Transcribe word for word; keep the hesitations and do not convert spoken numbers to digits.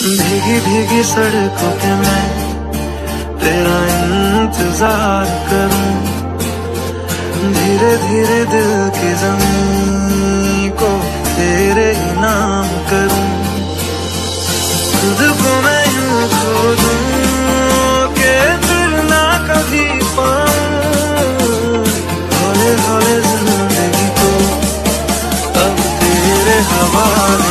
भीगी भीगी सड़कों पे मैं तेरा इंतजार करूं, धीरे धीरे दिल की ज़मीं को तेरे ही नाम करूं। खुद को मैं यूं खो दूं कि फिर ना कभी पाऊं, हौले हौले जिंदगी को अब तेरे हवाले